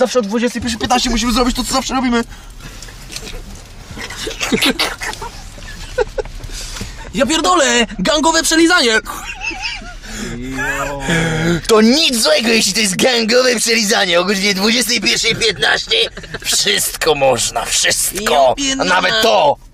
zawsze o 21:15 musimy zrobić to, co zawsze robimy. Ja pierdolę! Gangowe przelizanie! To nic złego, jeśli to jest gangowe przelizanie. O godzinie 21:15 wszystko można, wszystko. Ja A nawet to.